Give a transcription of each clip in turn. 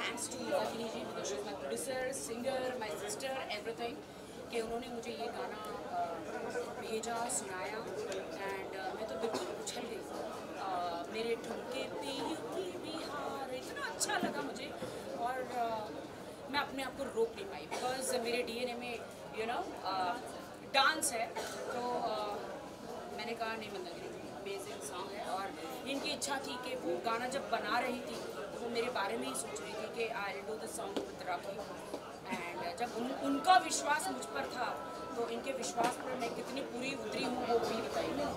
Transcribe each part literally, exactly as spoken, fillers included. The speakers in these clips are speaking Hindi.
Thanks to Mandakini ji because she is my producer, singer, my sister, everything कि उन्होंने मुझे ये गाना uh, भेजा, सुनाया एंड uh, मैं तो बिल्कुल उछल गई। uh, मेरे ठुमके पे यूपी बिहार इतना अच्छा लगा मुझे और uh, मैं अपने आप को रोक नहीं पाई बिकॉज मेरे डीएनए में यू नो डांस है। तो uh, मैंने कहा नहीं मंदाकिनी अमेजिंग सॉन्ग है और इनकी इच्छा थी कि वो गाना जब बना रही थी तो वो मेरे बारे में ही सोच रही थी कि I do this song with Rakhi and जब उन, उनका विश्वास मुझ पर था तो इनके विश्वास पर मैं कितनी पूरी उतरी हूँ वो भी बताइए।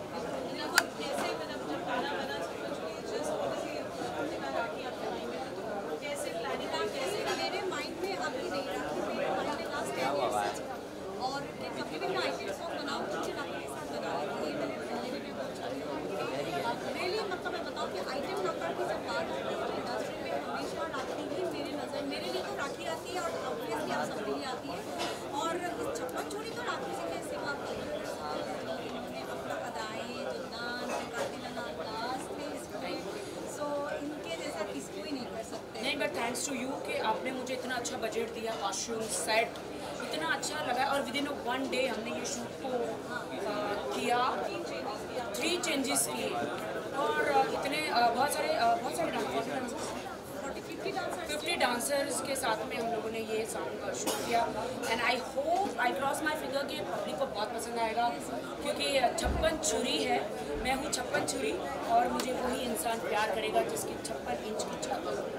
मेरे माइंड में अभी नहीं राखी मेरे माइंड में लास्ट टेन इयर्स से और कभी भी मैं आइटम सॉन्ग बनाऊँ मुझे राखी के साथ बना रही है। मेरे पहले भी मैं बहुत चाहती हूँ रियली मतलब मैं बताऊँ कि आइटम नंबर की जब बात आती है इंडस्ट्री में हमेशा राखी ही मेरे नज़र मेरे लिए तो राखी आती है और ऑब्वियसली आप सबके लिए आती है और छप्पन छोड़ी तो राखी से कैसे बात करती है उन्होंने अपना अदाएँ जो डांस कातिलाना अंदाज थे इसमें सो इनके जैसा किसको ही नहीं कर सकते। नहीं बट थैंक्स टू यू कि आपने मुझे इतना अच्छा बजट दिया, कॉस्ट्यूम सेट इतना अच्छा लगा और विद इन वन डे हमने ये शूट को आ, किया, थ्री चेंजेस किए और आ, इतने आ, बहुत सारे आ, बहुत सारे डांसर्स फिफ्टी डांसर्स के साथ में हम लोगों ने ये सॉन्ग शूट किया and I hope I cross my figure कि पब्लिक को बहुत पसंद आएगा क्योंकि छप्पन छुरी है, मैं हूँ छप्पन छुरी और मुझे वही इंसान प्यार करेगा जिसकी छप्पन इंच की छाती हो।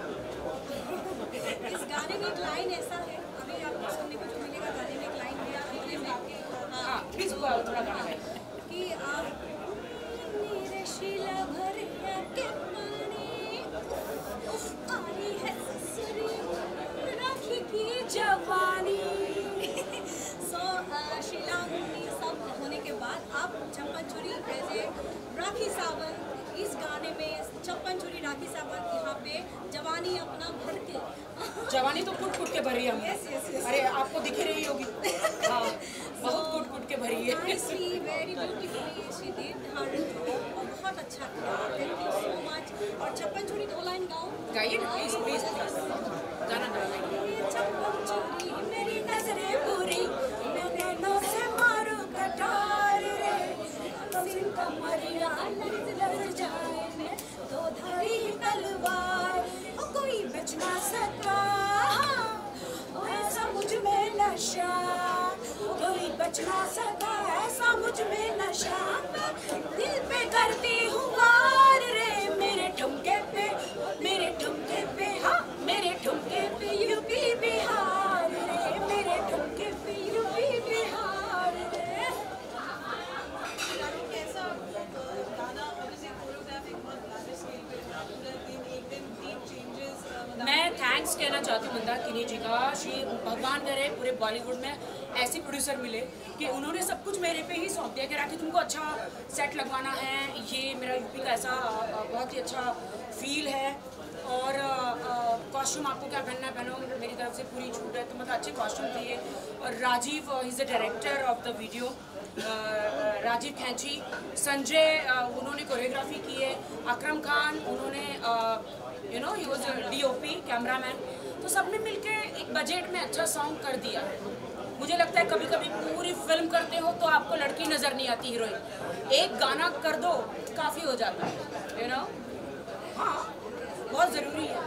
इस गाने में एक लाइन ऐसा है अभी आपको सुनने को जो मिलेगा गाने में एक लाइन दिया हमने में हाँ प्लीज थोड़ा गाना है कि आप मेरे शीला भरिया के पानी आरी है ससुरी राखी की जवानी सो शीला उन्नी सब होने के बाद आप छप्पन छुरी ऐसे राखी सावन इस गाने में छप्पन छुरी राखी सावन यहाँ पे जवानी अपना भर के जवानी तो कुट कुट के भरी है हमने। yes, yes, yes. अरे आपको दिख ही रही होगी हाँ बहुत कुट कुट के भरी है। Very beautifully she did her job और बहुत अच्छा किया। थैंक यू सो मच और छप्पन छुरी दो लाइन गाओ गाइए ना प्लीज प्लीज गाना गाइए। छप्पन छुरी मेरी नजरें पूरी मैं नैनों से मारू कटार रे सिर कमरिया लड़ लड़ जाए मैं दो धारी तलवार ओ कोई बच ना सका ऐसा मुझ में नशा कोई बच ना सका ऐसा मुझ में नशा दिल पे करती हूँ वार रे मेरे ठुमके पे मेरे ठुमके पे हाँ मेरे ठुमके पे यूपी बिहार रे मेरे ठुमके पे यूपी बिहार रे। कैसा गाना ऑब्वियसली कोरियोग्राफी बहुत लार्ज स्केल पे था पूरा दिन एक दिन तीन चेंजेस मैं थैंक्स कहना चाहती हूँ मंदाकिनी जी का। श्री भगवान करे पूरे बॉलीवुड में ऐसे प्रोड्यूसर मिले कि उन्होंने सब कुछ मेरे पे ही सौंप दिया कि राखी तुमको अच्छा सेट लगवाना है, ये मेरा यूपी का ऐसा बहुत ही अच्छा फील है और कॉस्ट्यूम आपको क्या पहनना है पहनो, मेरी तरफ से पूरी छूट है। तो मतलब अच्छे कॉस्ट्यूम चाहिए और Rajiv is the director of the video, Rajiv Khinchi, Sanjay उन्होंने कोरियोग्राफी की है, अकरम खान उन्होंने you know he was DOP cameraman, तो सबने मिलके एक बजट में अच्छा सॉन्ग कर दिया। मुझे लगता है कभी कभी पूरी फिल्म करते हो तो आपको लड़की नज़र नहीं आती हीरोइन, एक गाना कर दो काफ़ी हो जाता है यू नो। हाँ बहुत ज़रूरी है।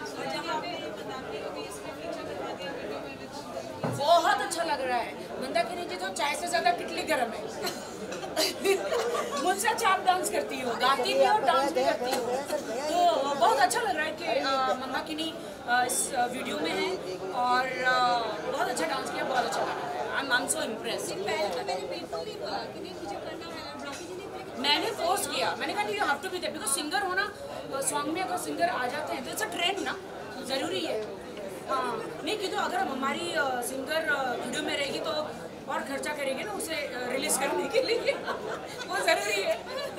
बहुत अच्छा लग रहा है। मंदाकिनी जी तो चाय से ज़्यादा कितली गर्म है मुझसे अच्छा आप डांस करती हो, गाती भी हो डांस भी करती हो, तो बहुत अच्छा लग रहा है कि मंदाकिनी इस वीडियो में है और बहुत अच्छा डांस किया, बहुत अच्छा लगा। I am so impressed. पहले तो मैंने बिल्कुल नहीं बोला कि नहीं मुझे करना है, राखी जी ने बोला मैंने फोर्स किया, मैंने कहा you have to be there because singer होना सॉन्ग में अगर सिंगर आ जाते हैं तो इट्स अ ट्रेंड ना, ज़रूरी है। हाँ नहीं कि तो अगर हमारी सिंगर वीडियो में रहेगी तो और खर्चा करेंगे ना उसे रिलीज करने के लिए वो ज़रूरी है।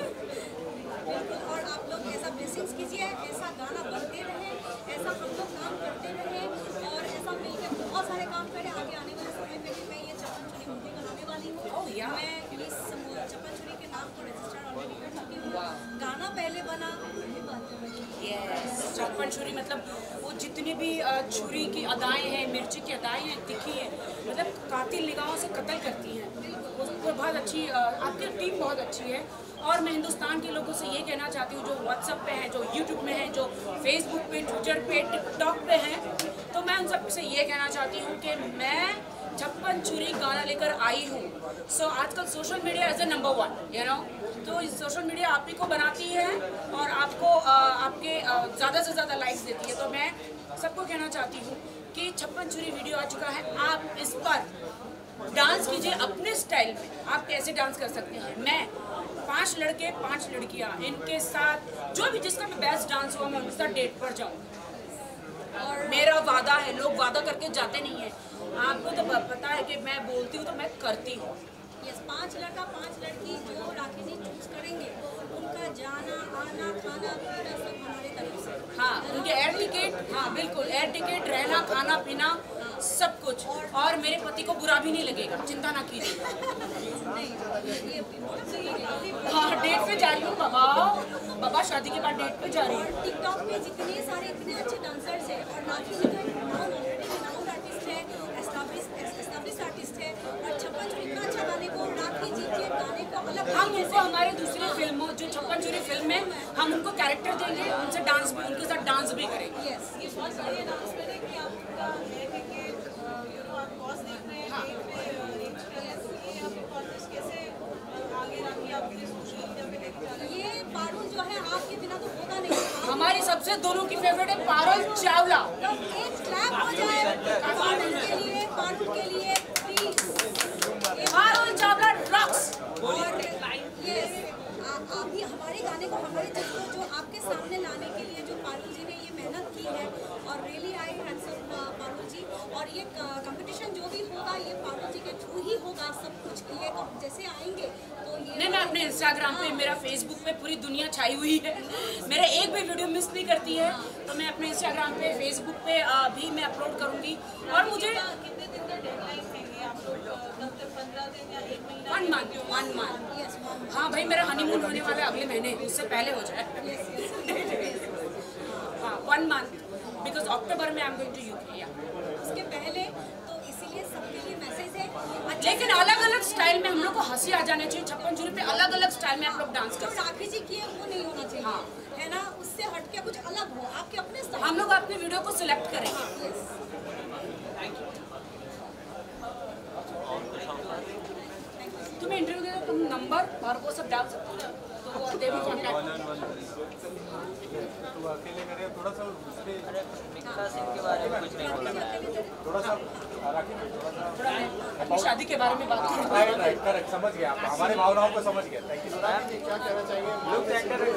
और आप लोग ऐसा ब्लेसिंग्स कीजिए, ऐसा गाना बनते रहे, ऐसा हम लोग काम करते रहे और ऐसा मिलकर बहुत सारे काम करें। आगे आने वाले समय में भी मैं ये छप्पन छुरी मूवी बनाने वाली हूँ। Oh, yeah. मैं इस छप्पन छुरी के नाम को रजिस्टर ऑलरेडी कर चुकी हूँ। गाना पहले बना, फिर बात करेंगे। Yes. छप्पन छुरी मतलब वो जितनी भी छुरी की अदाएं हैं, मिर्ची की अदाएं हैं, तिखी हैं, मतलब कातिल निगाहों से कत्ल करती हैं। वो बहुत अच्छी, आपकी टीम बहुत अच्छी है। और मैं हिंदुस्तान के लोगों से ये कहना चाहती हूँ जो व्हाट्सएप पे हैं, जो यूट्यूब में हैं, जो फेसबुक पे, ट्विटर पे, टिकटॉक पे हैं, तो मैं उन सबसे ये कहना चाहती हूँ कि मैं छप्पन छुरी गाना लेकर आई हूँ। सो so, आजकल social media as a number one, you know, तो इस सोशल मीडिया आप ही को बनाती है और आपको आ, आपके ज़्यादा से ज़्यादा लाइक्स देती है। तो मैं सबको कहना चाहती हूँ कि छप्पन छुरी वीडियो आ चुका है, आप इस पर डांस कीजिए अपने स्टाइल में। आप कैसे डांस कर सकते हैं, मैं पांच लड़के पांच लड़कियां इनके साथ जो भी जिसका भी बेस्ट डांस हुआ मैं उनके साथ डेट पर जाऊँ। और मेरा वादा है, लोग वादा करके जाते नहीं हैं, आपको तो पता है कि मैं बोलती हूँ तो मैं करती हूँ। यस, पांच लड़का पांच लड़की जो राखी जी चूज करेंगे उनका जाना आना खाना पीना सब हमारे तरफ से। हाँ, उनके एयर टिकट, हाँ बिल्कुल, एयर टिकट, रहना खाना पीना सब कुछ, और मेरे पति को बुरा भी नहीं लगेगा, चिंता ना कीजिए। हाँ, डेट पे जा रही हूँ बाबा, बाबा शादी के बाद डेट पे जा रही हूँ। टिकटॉक पे जितने सारे इतने अच्छे डांसर्स हैं और राखी जी का नाम ऑलरेडी रिनाउंड आर्टिस्ट है, एस्टैब्लिश्ड आर्टिस्ट है, और छप्पन छुरी इतना अच्छा गाने को, राखी जी के गाने को अलग हम उनको हमारे दूसरी फिल्मों जो छप्पन छुरी फिल्म है हम उनको कैरेक्टर देंगे, उनसे डांस भी, उनके साथ डांस भी करेंगे। यस, ये बहुत बड़ी अनाउंसमेंट है कि आपका है कि यू नो आप कॉज देख रहे हैं, डेट पे रेंज कर रहे हैं, तो ये आपके कॉन्टेस्ट कैसे आगे राखी आप अपने सोशल मीडिया पे लेके जा रहे हैं? ये पारुल जो है आपके बिना तो होगा नहीं। हमारी सबसे दोनों की फेवरेट है पारुल चावला। तो एक क्लैप हो जाए पारुल के लिए, पारुल के लिए प्लीज। पारुल चावला रॉक्स। और ये अभी हमारे गाने को, हमारे चीज को जो आपके सामने लाने के लिए जो पारुल जी ने ये मेहनत की है, और really I handsome Parul ji. और ये कंपटीशन जो भी होगा ये पारुल जी के थ्रू ही होगा सब कुछ। ये जैसे आएंगे तो ये नहीं, मैं अपने इंस्टाग्राम पे, मेरा फेसबुक पे पूरी दुनिया छाई हुई है, मेरा एक भी वीडियो मिस नहीं करती है, तो मैं अपने इंस्टाग्राम पे, फेसबुक पे भी मैं अपलोड करूँगी। और मुझे कितने दिन का डेडलाइन देंगे आप लोग? दस से पंद्रह दिन या एक महीना? One month, one month. Yes, हाँ भाई, मेरा हनीमून होने वाला है अगले महीने, उससे पहले हो जाए। हाँ, वन मंथ, बिकॉज अक्टूबर में I am going to UK. उसके पहले तो इसीलिए सबके लिए मैसेज है, लेकिन अलग अलग स्टाइल में हम लोग को हंसी आ जाना चाहिए। छप्पन छुरी पे अलग अलग स्टाइल में आप लोग डांस जो कर सकते राखी जी की है वो नहीं होना चाहिए। हाँ। है ना, उससे हटके कुछ अलग हो, आपके अपने हैं। स्टाइल। हम लोग अपनी वीडियो को सिलेक्ट करेंगे। यस, तुम्हें इंटरव्यू के लिए तुम नंबर और वो सब डाल सकते हो, तो वो दे भी कॉन्टैक्ट। तो अकेले करें थोड़ा सा उसके मिक्का सिंह के बारे में कुछ नहीं बोलना। थोड़ा सा राखी थोड़ा सा थोड़ा मैं अपनी शादी के बारे में बात करूँ। राइट राइट करेक्ट, समझ गया आप हमारे भावनाओं को समझ गए। Thank you ma'am. क्या कहना चाहिए? Look centre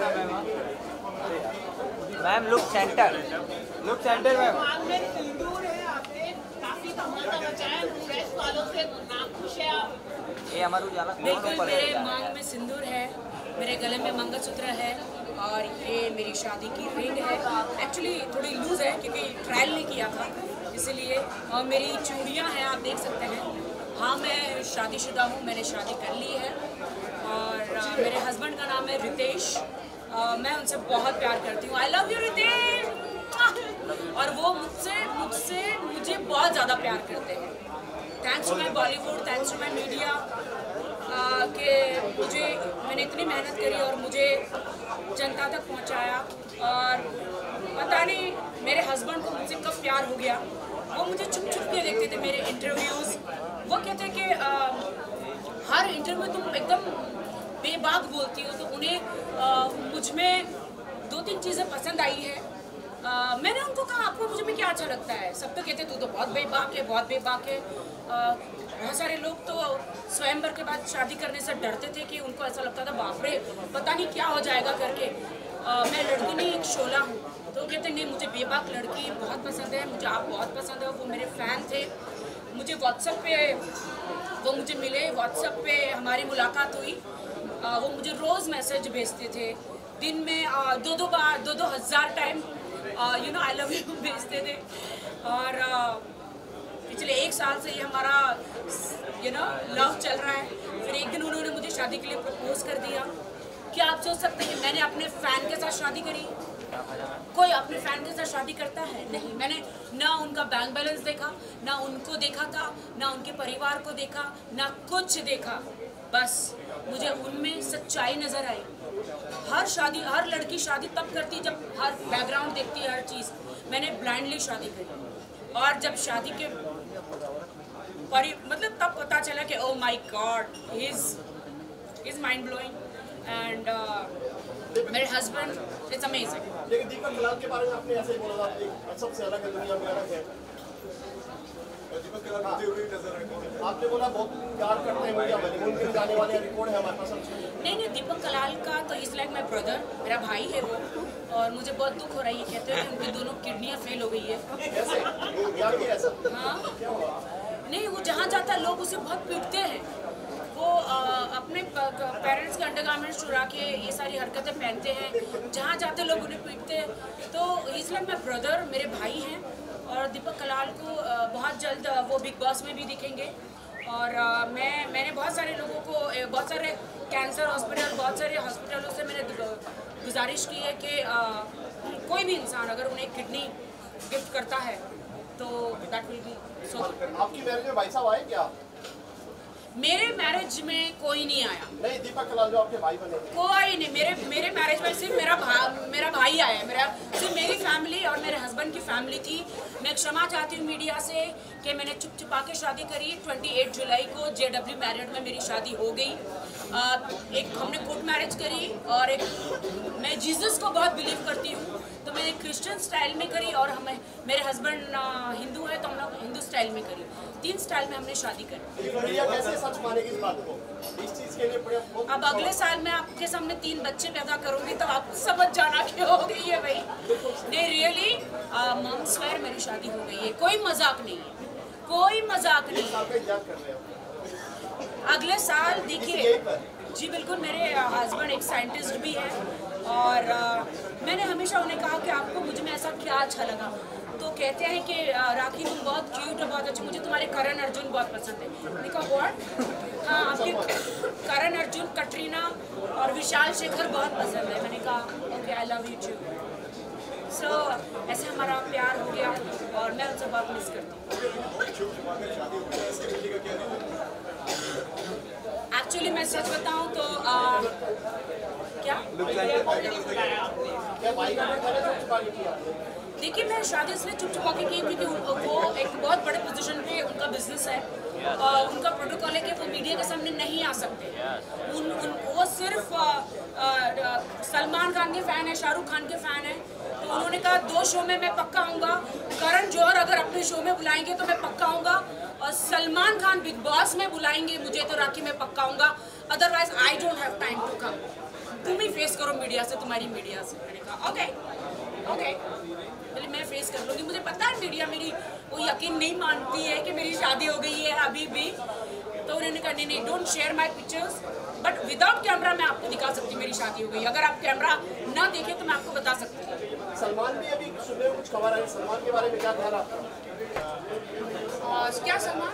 ma'am, look centre, look centre ma'am. मांग में सिंदूर है, आपने काफी धमाका मचाया, प्रेस वालों से नाखुश है आप? ये अमर उजाला बिल्कुल, मेरे मांग में सिंदूर है, मेरे गले में मंगलसूत्र है, और ये मेरी शादी की रिंग है। एक्चुअली थोड़ी लूज है क्योंकि ट्रायल नहीं किया था इसीलिए। और मेरी चूड़ियाँ हैं, आप देख सकते हैं। हाँ, मैं शादीशुदा हूँ, मैंने शादी कर ली है, और आ, मेरे हस्बैंड का नाम है रितेश। आ, मैं उनसे बहुत प्यार करती हूँ। I love you Ritesh. और वो मुझसे मुझसे मुझे बहुत ज़्यादा प्यार करते हैं। Thanks to my Bollywood, thanks to my media कि मुझे, मैंने इतनी मेहनत करी और मुझे जनता तक पहुंचाया। और पता नहीं मेरे हस्बैंड को मुझसे कब प्यार हो गया। वो मुझे छुप छुप के देखते थे मेरे इंटरव्यूज़। वो कहते कि आ, हर इंटरव्यू में तुम एकदम बेबाक बोलती हो, तो उन्हें आ, मुझ में दो तीन चीज़ें पसंद आई है। आ, मैंने उनको कहा आपको मुझे में क्या अच्छा लगता है? सब तो कहते तू तो बहुत बेबाक है, बहुत बेबाक है। आ, बहुत सारे लोग तो स्वयंवर के बाद शादी करने से डरते थे कि उनको ऐसा लगता था बाप रे पता नहीं क्या हो जाएगा करके। आ, मैं लड़की नहीं, एक शोला हूँ। तो कहते नहीं, मुझे बेबाक लड़की बहुत पसंद है, मुझे आप बहुत पसंद है। वो मेरे फ़ैन थे, मुझे व्हाट्सएप पे वो मुझे मिले, व्हाट्सएप पे हमारी मुलाकात हुई। आ, वो मुझे रोज़ मैसेज भेजते थे, दिन में आ, दो दो बार दो दो हज़ार time you know I love you भेजते थे। और आ, पिछले एक साल से ये हमारा यू नो लव चल रहा है। फिर एक दिन उन्होंने मुझे शादी के लिए प्रपोज कर दिया क्या आप सोच सकते हैं मैंने अपने फैन के साथ शादी करी? कोई अपने फैन के साथ शादी करता है? नहीं। मैंने ना उनका बैंक बैलेंस देखा, ना उनको देखा था, ना उनके परिवार को देखा, ना कुछ देखा। बस मुझे उनमें सच्चाई नजर आई। हर शादी, हर लड़की शादी तब करती जब हर बैकग्राउंड देखती है, हर चीज़। मैंने ब्लाइंडली शादी करी और जब शादी के परि मतलब तब पता चला कि oh my God, is is mind blowing and मेरे हस्बैंड इट्स अमेजिंग। लेकिन दीपक कलाल के बारे में आपने ऐसे ही बोला था, सबसे अलग है, दुनिया में अलग है। दीपक कलाल आपने बोला बहुत प्यार करते हैं, मीडिया में उनके जाने वाले रिकॉर्ड है हमारे पास। नहीं नहीं, दीपक कलाल का तो इज लाइक माई ब्रदर, मेरा भाई है वो। और मुझे बहुत दुख हो रहा है ये कहते हैं कि उनकी दोनों किडनियाँ फेल हो गई है। कैसे? क्या किया ऐसा? हाँ नहीं, वो जहाँ जाता है लोग उसे बहुत पीटते हैं। वो आ, अपने पेरेंट्स के अंडरगारमेंट्स चुरा के ये सारी हरकतें पहनते हैं, जहाँ जाते लोग उन्हें पीटते हैं। तो इस लाइक माई ब्रदर, मेरे भाई हैं। और दीपक कलाल को आ, बहुत जल्द आ, वो बिग बॉस में भी दिखेंगे। और आ, मैं मैंने बहुत सारे लोगों को, बहुत सारे कैंसर हॉस्पिटल, बहुत सारे हॉस्पिटलों से मैंने गुजारिश की है कि आ, कोई भी इंसान अगर उन्हें किडनी गिफ्ट करता है तो दैट विल बी सो। आपकी मैरिज में भाई साहब आए क्या? मेरे मैरिज में कोई नहीं आया। नहीं, दीपक कलाल जो आपके भाई बने। कोई नहीं, मेरे मेरे मैरिज में सिर्फ मेरा भा, मेरा भाई आया। मेरा सिर्फ मेरी फैमिली और मेरे हस्बैंड की फैमिली थी। मैं क्षमा चाहती हूँ मीडिया से कि मैंने चुप चुपा के शादी करी। अट्ठाईस जुलाई को जे डब्ल्यू मैरिड में मेरी शादी हो गई। आ, एक हमने कोर्ट मैरिज करी और एक मैं जीसस को बहुत बिलीव करती हूँ तो मैंने क्रिश्चियन स्टाइल में करी और हमें मेरे हस्बैंड हिंदू है तो हम लोग हिंदू स्टाइल में करी। तीन स्टाइल में हमने शादी करी। मीडिया कैसे सच मानेगी इस बात को? इस चीज के लिए बड़े अब अगले साल मैं आपके सामने तीन बच्चे पैदा करूंगी तो आप समझ जाना कि हो गई है भाई। नहीं रियली मम स्वेयर मेरी शादी हो गई है, कोई मजाक नहीं है, कोई मजाक नहीं है। अगले साल देखिए जी बिल्कुल, मेरे हस्बैंड एक साइंटिस्ट भी है और uh, मैंने हमेशा उन्हें कहा कि आपको मुझ में ऐसा क्या अच्छा लगा। तो कहते हैं कि राखी तुम बहुत क्यूट और बहुत अच्छी, मुझे तुम्हारे करण अर्जुन बहुत पसंद है। मैंने कहा व्हाट? हाँ आपके करण अर्जुन, कटरीना और विशाल शेखर बहुत पसंद है। मैंने कहा okay I love you too. So ऐसे हमारा प्यार हो गया और मैं उनसे बहुत मिस करती हूँ। एक्चुअली मैं सच बताऊँ तो आ, क्या देखिए मैं शादी इसलिए चुप चुपा के की क्योंकि वो एक बहुत बड़े पोजीशन पे उनका बिजनेस है और उनका प्रोटोकॉल है कि वो मीडिया के सामने नहीं आ सकते। उन, उन वो सिर्फ सलमान खान के फ़ैन है, शाहरुख खान के फ़ैन है। तो उन्होंने कहा दो शो में मैं पक्का आऊँगा, करण जौहर अगर अपने शो में बुलाएंगे तो मैं पक्का आऊँगा और सलमान खान बिग बॉस में बुलाएंगे मुझे तो राखी में पक्का आऊँगा, otherwise I don't have time to come. तुम ही फेस करो मीडिया से, तुम्हारी मीडिया से। मैंने कहा ओके ओके पहले मैं फेस कर लूँगी। मुझे पता है मीडिया मेरी वो यकीन नहीं मानती है कि मेरी शादी हो गई है अभी भी। तो उन्होंने कहा नहीं नहीं don't share my pictures, but without camera मैं आपको दिखा सकती हूँ मेरी शादी हो गई। अगर आप कैमरा ना देखें तो मैं आपको बता सकती हूँ। सलमान भी अभी सुनने में कुछ खबर आई, सलमान के बारे में क्या ख्याल आपका? क्या सलमान?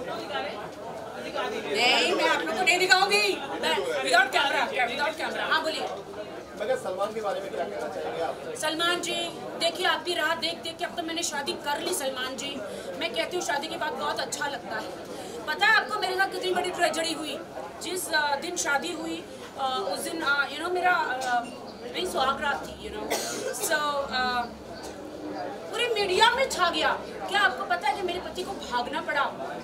नहीं मैं आप लोग को नहीं दिखाऊंगी विदाउट कैमरा। क्या विदाउट कैमरा? हाँ बोलिए। मगर सलमान के बारे में क्या कहना चाहेंगे आप? सलमान जी देखिए आपकी राह देख देख के अब तो मैंने शादी कर ली। सलमान जी मैं कहती हूँ शादी के बाद बहुत अच्छा लगता है। पता है आपको मेरे साथ कितनी बड़ी ट्रेजेडी हुई? जिस दिन शादी हुई उस दिन यू नो मेरा मेरी सुहागरात थी यू नो। सो पूरी मीडिया में छा गया। क्या आपको पता है कि मेरे पति को भागना पड़ा,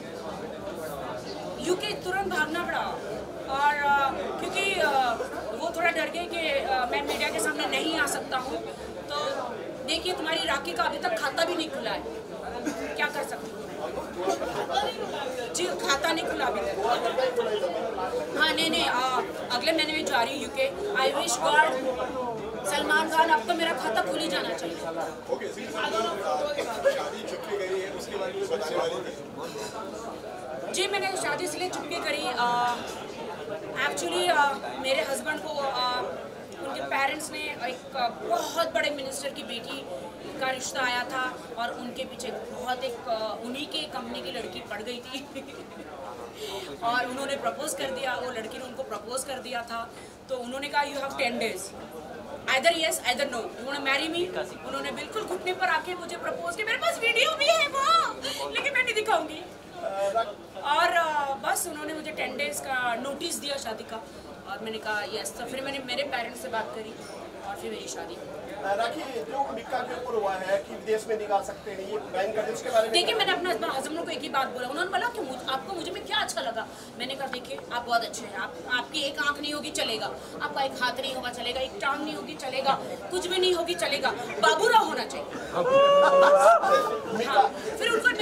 यूके तुरंत भागना पड़ा और uh, क्योंकि uh, वो थोड़ा डर गए कि uh, मैं मीडिया के सामने नहीं आ सकता हूँ। तो देखिए तुम्हारी राखी का अभी तक खाता भी नहीं खुला है, क्या कर सकती हूँ? जी खाता नहीं खुला अभी तक। हाँ नहीं नहीं uh, अगले महीने में जा रही हूँ UK. I wish God Salman Khan अब तो मेरा खाता खुल ही जाना चाहिए। जी मैंने शादी इसलिए चुपके करी। एक्चुअली uh, uh, मेरे हस्बैंड को uh, उनके पेरेंट्स ने एक uh, बहुत बड़े मिनिस्टर की बेटी का रिश्ता आया था और उनके पीछे बहुत एक उन्हीं के कंपनी की लड़की पड़ गई थी और उन्होंने प्रपोज कर दिया, वो लड़की ने उनको प्रपोज कर दिया था। तो उन्होंने कहा you have ten days, either yes either no, you want to marry me. उन्होंने बिल्कुल घुटने पर आके मुझे प्रपोज किया, मेरे पास वीडियो भी है वो, लेकिन मैं नहीं दिखाऊंगी। और बस उन्होंने मुझे टेन डेज का नोटिस दिया शादी का और मैंने कहा यस। तो फिर मैंने मेरे पेरेंट्स से बात करी और फिर मेरी शादी। राखी, जो मिक्का के ऊपर हुआ है कि विदेश में निकाल सकते हैं, ये बैन कर दे, उसके बारे में देखिए मैंने अपने हस्बैंड को एक ही बात बोला। उन्होंने बोला कि मुझ, आपको मुझे में क्या अच्छा लगा। मैंने कहा देखिए आप बहुत अच्छे हैं, आप आपकी एक आंख नहीं होगी चलेगा, आपका एक हाथ नहीं होगा चलेगा, एक टांग नहीं होगी चलेगा, कुछ भी नहीं होगी चलेगा, बाबूराव होना चाहिए। हाँ, फिर उनको